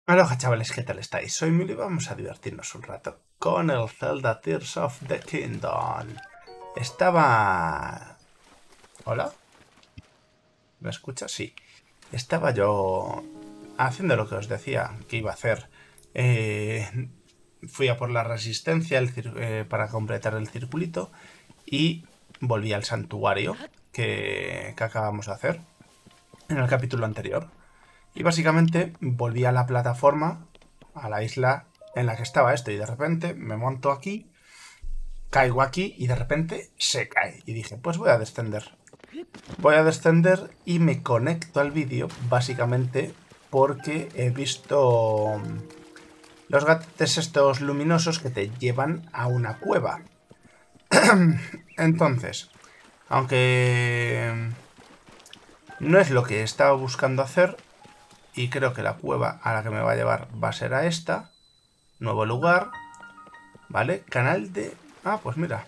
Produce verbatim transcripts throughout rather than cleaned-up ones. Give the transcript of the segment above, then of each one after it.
Aloha chavales, ¿qué tal estáis? Soy Mili y vamos a divertirnos un rato con el Zelda Tears of the Kingdom. Estaba... ¿Hola? ¿Me escuchas? Sí. Estaba yo haciendo lo que os decía que iba a hacer. Eh, Fui a por la resistencia el eh, para completar el circulito y volví al santuario que, que acabamos de hacer en el capítulo anterior. Y básicamente volví a la plataforma, a la isla en la que estaba esto, y de repente me monto aquí, caigo aquí y de repente se cae. Y dije, pues voy a descender. Voy a descender y me conecto al vídeo básicamente porque he visto los gatetes estos luminosos que te llevan a una cueva. Entonces, aunque no es lo que estaba buscando hacer, y creo que la cueva a la que me va a llevar va a ser a esta. Nuevo lugar. ¿Vale? Canal de... Ah, pues mira.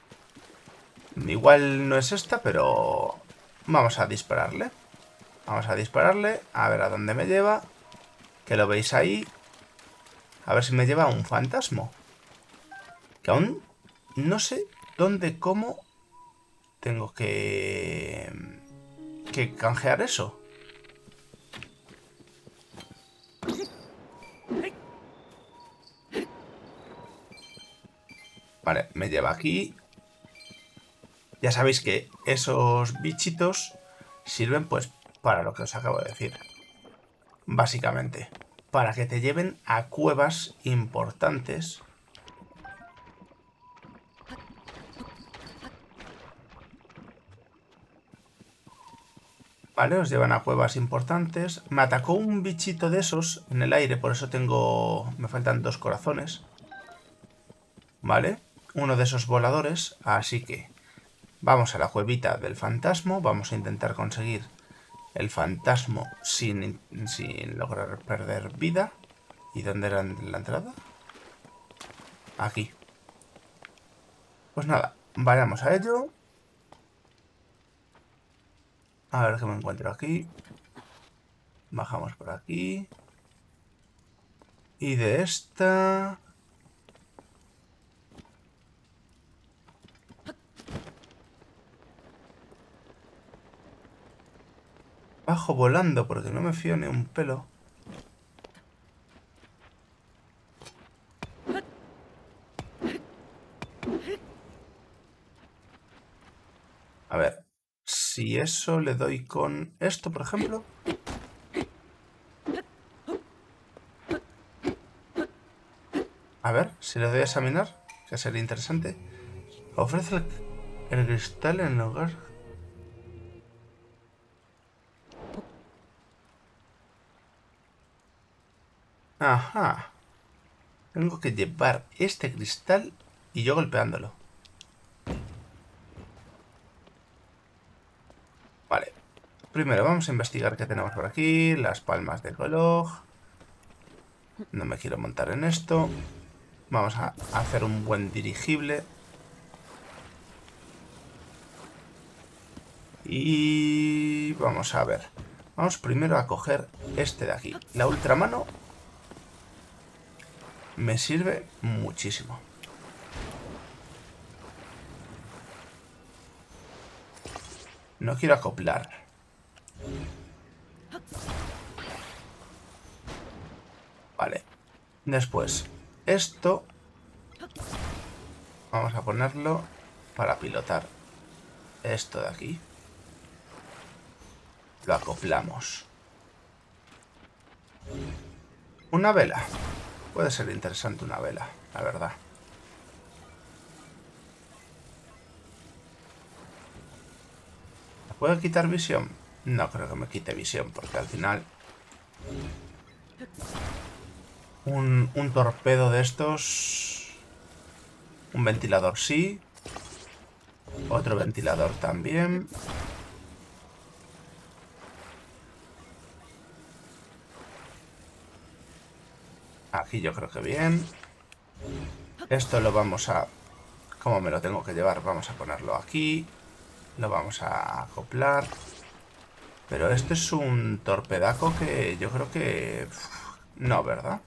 Igual no es esta, pero... Vamos a dispararle. Vamos a dispararle. A ver a dónde me lleva. Que lo veis ahí. A ver si me lleva a un fantasma. Que aún no sé dónde, cómo... Tengo que... Que canjear eso. Vale, me lleva aquí. Ya sabéis que esos bichitos sirven pues para lo que os acabo de decir. Básicamente, para que te lleven a cuevas importantes. Vale, os llevan a cuevas importantes. Me atacó un bichito de esos en el aire, por eso tengo... Me faltan dos corazones. Vale, uno de esos voladores, así que... Vamos a la cuevita del fantasma, vamos a intentar conseguir el fantasma sin, sin lograr perder vida. ¿Y dónde era la entrada? Aquí. Pues nada, vayamos a ello. A ver qué me encuentro aquí. Bajamos por aquí. Y de esta... Bajo volando porque no me fío ni un pelo. A ver, si eso le doy con esto, por ejemplo. A ver, si le doy a examinar, que sería interesante. Ofrece el, el cristal en el hogar. Ajá. Tengo que llevar este cristal y yo golpeándolo. Vale. Primero vamos a investigar qué tenemos por aquí. Las palmas del reloj. No me quiero montar en esto. Vamos a hacer un buen dirigible. Y vamos a ver. Vamos primero a coger este de aquí. La ultramano me sirve muchísimo. No quiero acoplar. Vale. Después, esto vamos a ponerlo para pilotar esto de aquí. Lo acoplamos. Una vela. Puede ser interesante una vela, la verdad. ¿Me puede quitar visión? No creo que me quite visión, porque al final... Un, un torpedo de estos... Un ventilador sí. Otro ventilador también. Aquí yo creo que bien. Esto lo vamos a... ¿Cómo me lo tengo que llevar? Vamos a ponerlo aquí. Lo vamos a acoplar. Pero este es un torpedaco que yo creo que... No, ¿verdad?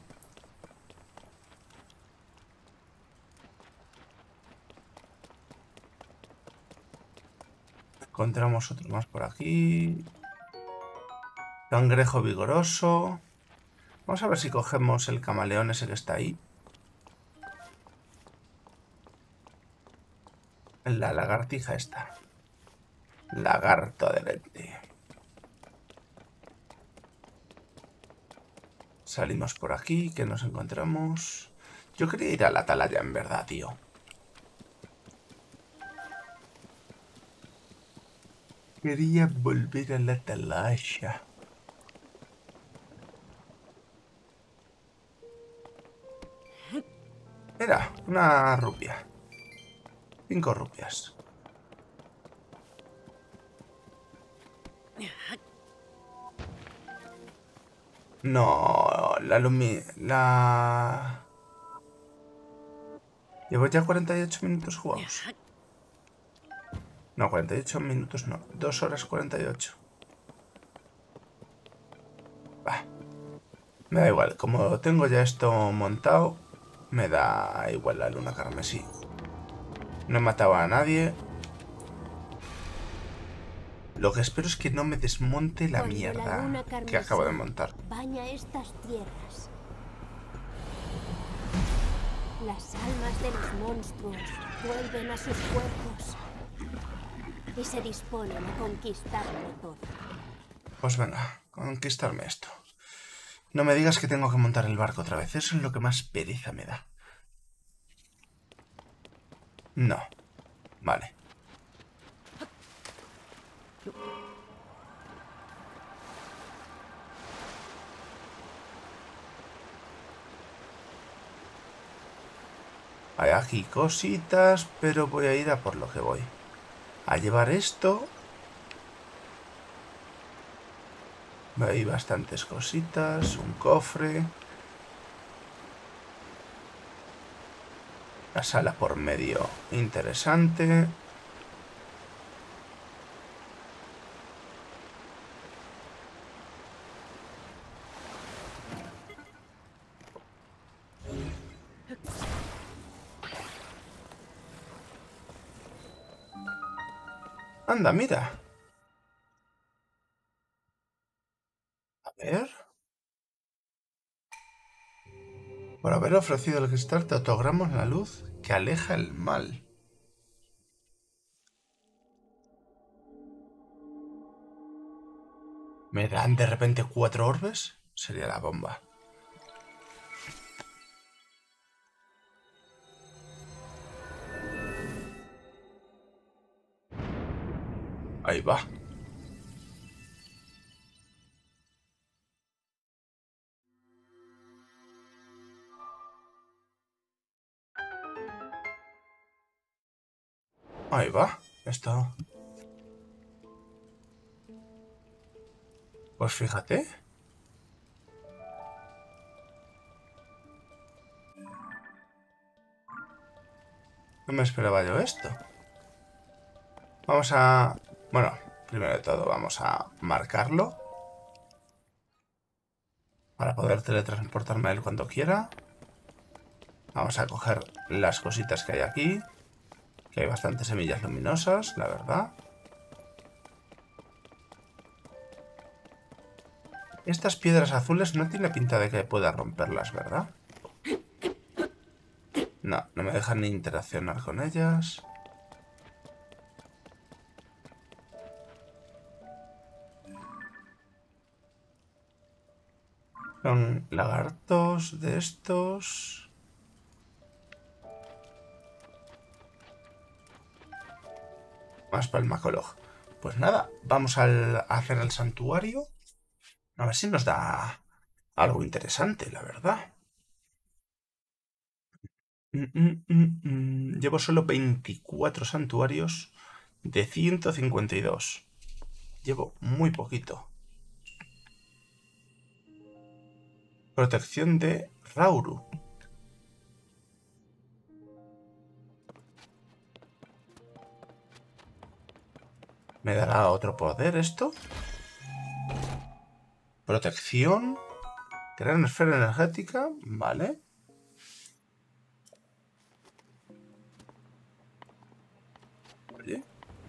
Encontramos otro más por aquí. Cangrejo vigoroso. Vamos a ver si cogemos el camaleón ese que está ahí. La lagartija esta. Lagarto de lente. Salimos por aquí, que nos encontramos. Yo quería ir a la atalaya, en verdad, tío. Quería volver a la atalaya. Era una rupia. Cinco rupias. No, la lumi... La... Llevo ya cuarenta y ocho minutos jugados. No, cuarenta y ocho minutos no. dos horas cuarenta y ocho. Bah. Me da igual. Como tengo ya esto montado, me da igual la luna carmesí. No he matado a nadie. Lo que espero es que no me desmonte la Cuando mierda la que acabo de montar. Baña estas tierras. Las almas de los monstruos vuelven a sus cuerpos y se disponen a conquistarlo todo. Pues venga, conquistarme esto. No me digas que tengo que montar el barco otra vez. Eso es lo que más pereza me da. No. Vale. Hay aquí cositas, pero voy a ir a por lo que voy. A llevar esto. Hay bastantes cositas. Un cofre. La sala por medio. Interesante. Anda, mira. A ver. Por haber ofrecido el cristal te otorgamos la luz que aleja el mal. ¿Me dan de repente cuatro orbes? Sería la bomba. Ahí va. Ahí va. Esto. Pues fíjate. No me esperaba yo esto. Vamos a... Bueno, primero de todo vamos a marcarlo. Para poder teletransportarme a él cuando quiera. Vamos a coger las cositas que hay aquí. Que hay bastantes semillas luminosas, la verdad. Estas piedras azules no tiene pinta de que pueda romperlas, ¿verdad? No, no me dejan ni interaccionar con ellas. Son lagartos de estos. Más palmacolog. Pues nada, vamos al, a hacer el santuario. A ver si nos da algo interesante, la verdad. Mm, mm, mm, mm. Llevo solo veinticuatro santuarios de ciento cincuenta y dos. Llevo muy poquito. Protección de Rauru. ¿Me dará otro poder esto? Protección Crear una esfera energética, vale. Oye.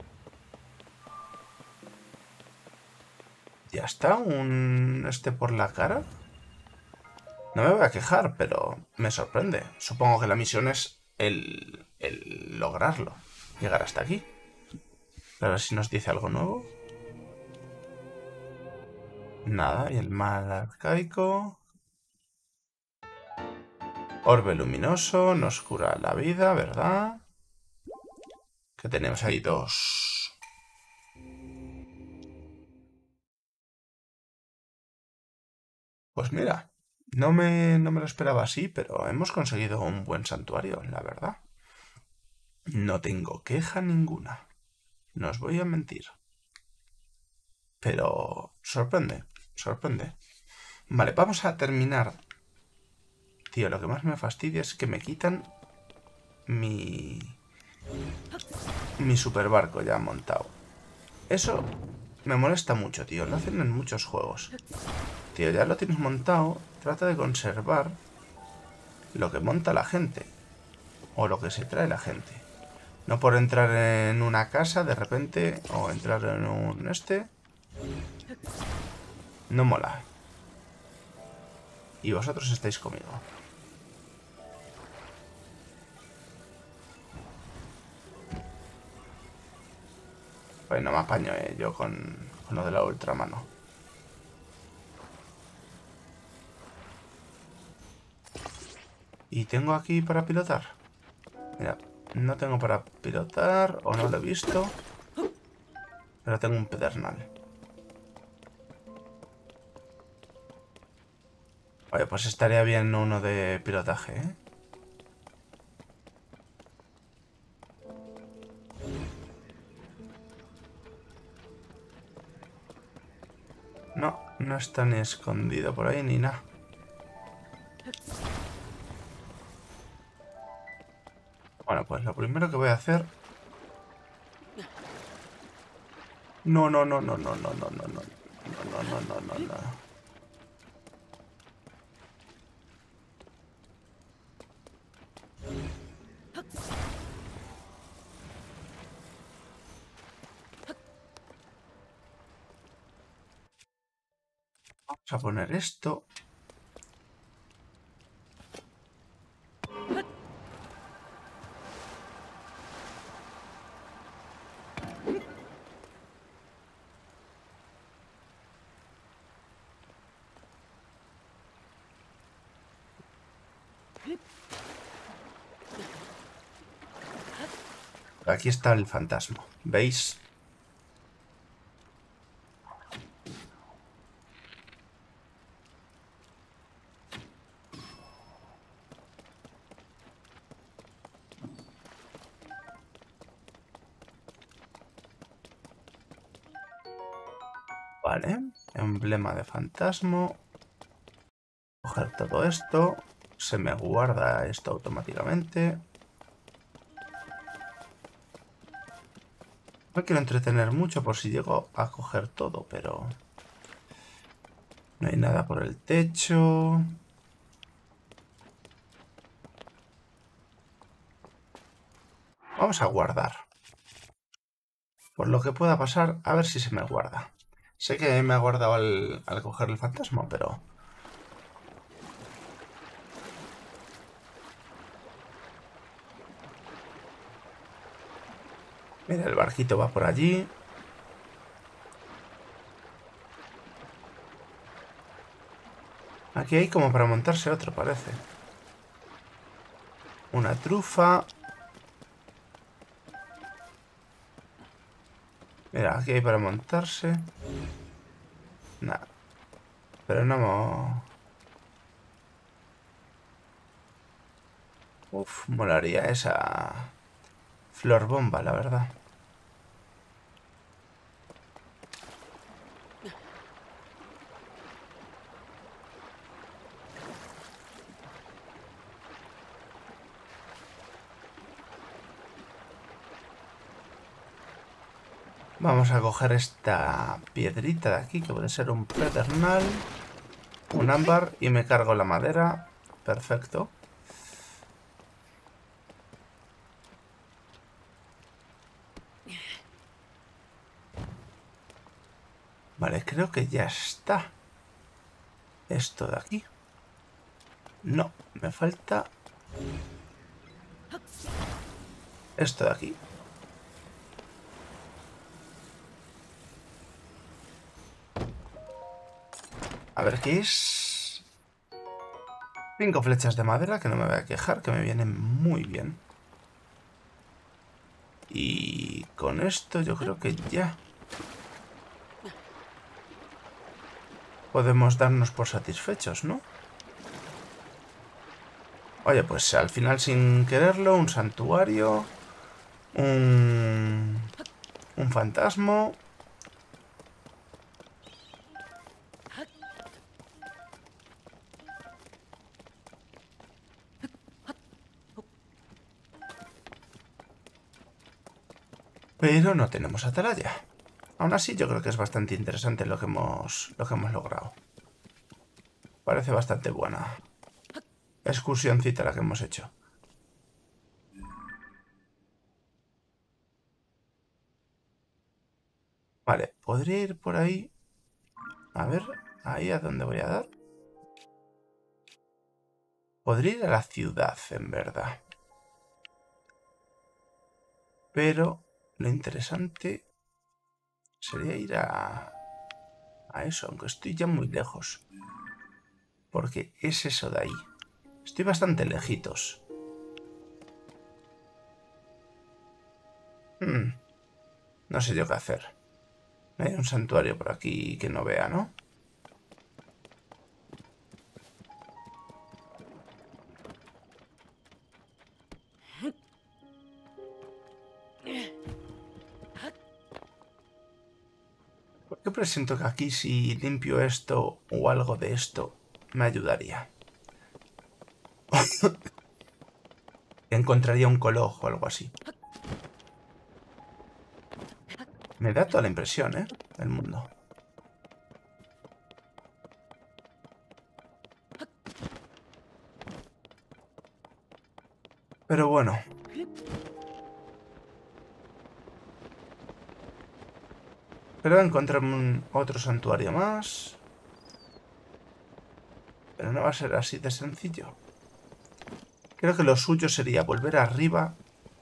Ya está, un este por la cara. No me voy a quejar, pero me sorprende. Supongo que la misión es el, el lograrlo. Llegar hasta aquí. A ver si nos dice algo nuevo. Nada, y el mal arcaico. Orbe luminoso, nos cura la vida, ¿verdad? Que tenemos ahí dos. Pues mira, no me, no me lo esperaba así, pero hemos conseguido un buen santuario, la verdad. No tengo queja ninguna. No os voy a mentir. Pero sorprende, sorprende. Vale, vamos a terminar. Tío, lo que más me fastidia es que me quitan mi... mi super barco ya montado. Eso me molesta mucho, tío. Lo hacen en muchos juegos. Tío, ya lo tienes montado. Trata de conservar lo que monta la gente. O lo que se trae la gente. No por entrar en una casa de repente. O entrar en un este. No mola. Y vosotros estáis conmigo. Pues no me apaño eh, yo con, con lo de la ultramano. ¿Y tengo aquí para pilotar? Mira, no tengo para pilotar, o no lo he visto. Pero tengo un pedernal. Oye, pues estaría bien uno de pilotaje, ¿eh? No, no está ni escondido por ahí ni nada. Bueno, pues lo primero que voy a hacer... No, no, no, no, no, no, no, no, no, no, no, no, no, no. Vamos a poner esto. Aquí está el fantasma. ¿Veis? Vale. Emblema de fantasma. Coger todo esto. Se me guarda esto automáticamente. No quiero entretener mucho por si llego a coger todo, pero... no hay nada por el techo. Vamos a guardar. Por lo que pueda pasar, a ver si se me guarda. Sé que me ha guardado al, al coger el fantasma, pero... mira, el barquito va por allí. Aquí hay como para montarse otro, parece. Una trufa. Mira, aquí hay para montarse. Nada. Pero no... uf, molaría esa... flor bomba, la verdad. Vamos a coger esta piedrita de aquí, que puede ser un pedernal. Un ámbar y me cargo la madera. Perfecto. Vale, creo que ya está. Esto de aquí. No, me falta esto de aquí. A ver qué es. Cinco flechas de madera, que no me voy a quejar, que me vienen muy bien. Y con esto yo creo que ya podemos darnos por satisfechos, ¿no? Oye, pues al final sin quererlo, un santuario, un, un fantasma. Pero no tenemos atalaya. Aún así yo creo que es bastante interesante lo que hemos, lo que hemos logrado. Parece bastante buena excursioncita la que hemos hecho. Vale, podría ir por ahí. A ver, ahí a dónde voy a dar. Podría ir a la ciudad, en verdad. Pero lo interesante sería ir a, a eso, aunque estoy ya muy lejos. Porque es eso de ahí. Estoy bastante lejitos. Hmm, no sé yo qué hacer. Hay un santuario por aquí que no vea, ¿no? ¿Por qué presiento que aquí si limpio esto o algo de esto me ayudaría? Encontraría un coloj o algo así. Me da toda la impresión, ¿eh? El mundo. Pero bueno. Pero encontrarme un otro santuario más. Pero no va a ser así de sencillo. Creo que lo suyo sería volver arriba.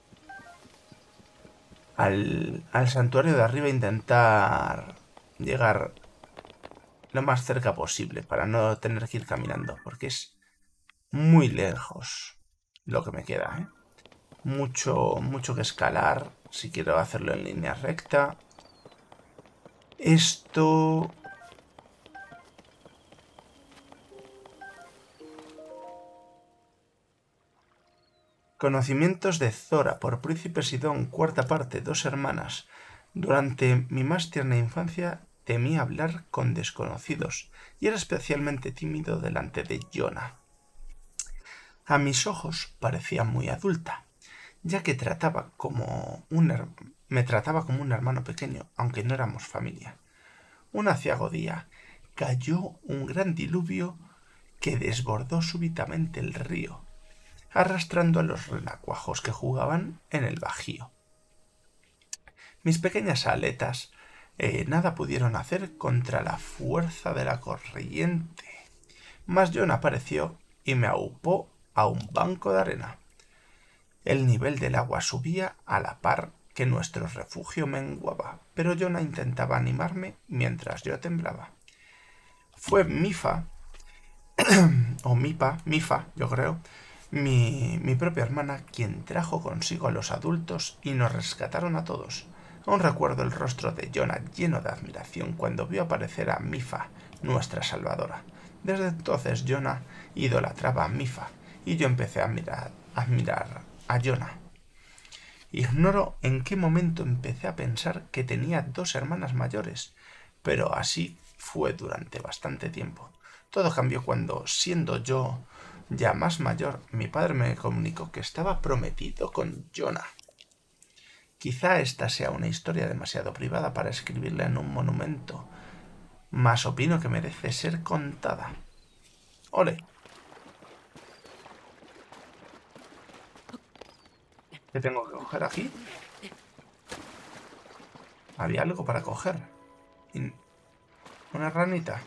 Al, al santuario de arriba e intentar llegar lo más cerca posible para no tener que ir caminando. Porque es muy lejos lo que me queda, ¿eh? Mucho, mucho que escalar si quiero hacerlo en línea recta. Esto... Conocimientos de Zora por Príncipe Sidón, cuarta parte, dos hermanas. Durante mi más tierna infancia temía hablar con desconocidos y era especialmente tímido delante de Yona. A mis ojos parecía muy adulta, ya que trataba como un me trataba como un hermano pequeño, aunque no éramos familia. Un aciago día cayó un gran diluvio que desbordó súbitamente el río, arrastrando a los renacuajos que jugaban en el bajío. Mis pequeñas aletas eh, nada pudieron hacer contra la fuerza de la corriente, mas John apareció y me aupó a un banco de arena. El nivel del agua subía a la par que nuestro refugio menguaba, pero Yona intentaba animarme mientras yo temblaba. Fue Mifa, o Mipa, Mifa, yo creo, mi, mi propia hermana, quien trajo consigo a los adultos y nos rescataron a todos. Aún recuerdo el rostro de Yona lleno de admiración cuando vio aparecer a Mifa, nuestra salvadora. Desde entonces Yona idolatraba a Mifa y yo empecé a mirar, a admirar a Yona. Ignoro en qué momento empecé a pensar que tenía dos hermanas mayores, pero así fue durante bastante tiempo. Todo cambió cuando, siendo yo ya más mayor, mi padre me comunicó que estaba prometido con Yona. Quizá esta sea una historia demasiado privada para escribirla en un monumento, mas opino que merece ser contada. ¡Ole! ¿Qué tengo que coger aquí? Había algo para coger. Una ranita.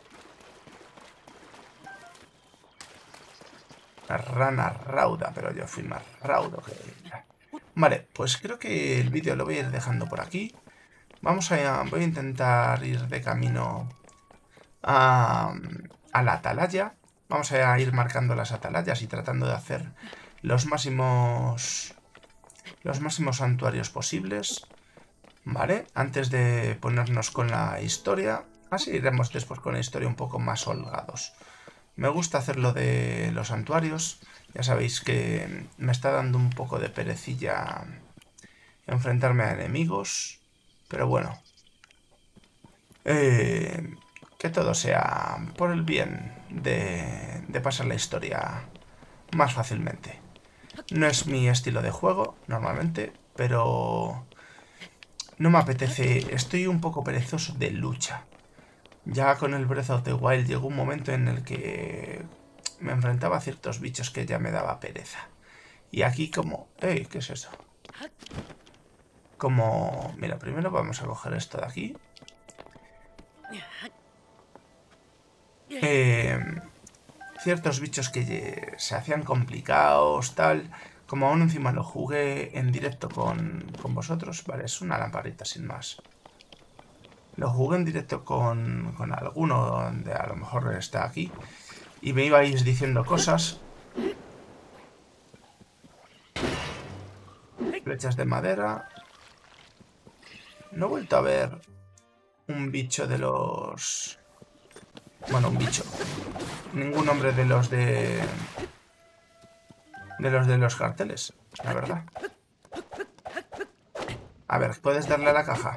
Una rana rauda, pero yo fui más raudo que ella. Vale, pues creo que el vídeo lo voy a ir dejando por aquí. Vamos a... Voy a intentar ir de camino a, a la atalaya. Vamos a ir marcando las atalayas y tratando de hacer los máximos... Los máximos santuarios posibles. Vale, antes de ponernos con la historia. Así iremos después con la historia un poco más holgados. Me gusta hacerlo de los santuarios. Ya sabéis que me está dando un poco de perecilla enfrentarme a enemigos. Pero bueno. Eh, que todo sea por el bien de, de pasar la historia más fácilmente. No es mi estilo de juego, normalmente, pero no me apetece. Estoy un poco perezoso de lucha. Ya con el Breath of the Wild llegó un momento en el que me enfrentaba a ciertos bichos que ya me daba pereza. Y aquí como... ¡Ey! ¿Qué es eso? Como... Mira, primero vamos a coger esto de aquí. Eh, ciertos bichos que se hacían complicados, tal... Como aún encima lo jugué en directo con, con vosotros. Vale, es una lamparita sin más. Lo jugué en directo con, con alguno donde a lo mejor está aquí. Y me ibais diciendo cosas. Flechas de madera. No he vuelto a ver un bicho de los... Bueno, un bicho. Ningún hombre de los de... De los de los carteles, la verdad. A ver, ¿puedes darle a la caja?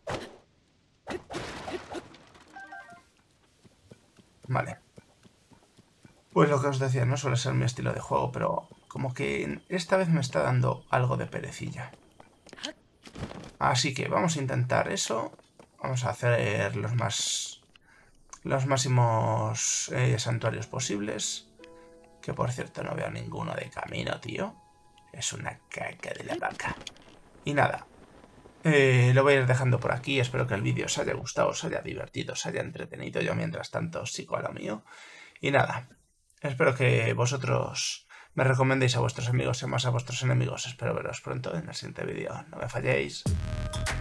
Vale. Pues lo que os decía, no suele ser mi estilo de juego, pero como que esta vez me está dando algo de perecilla. Así que vamos a intentar eso. Vamos a hacer los más... Los máximos eh, santuarios posibles. Que por cierto no veo ninguno de camino, tío. Es una caca de la vaca. Y nada. Eh, lo voy a ir dejando por aquí. Espero que el vídeo os haya gustado, os haya divertido, os haya entretenido. Yo mientras tanto sigo a lo mío. Y nada. Espero que vosotros me recomendéis a vuestros amigos y más a vuestros enemigos. Espero veros pronto en el siguiente vídeo. No me falléis.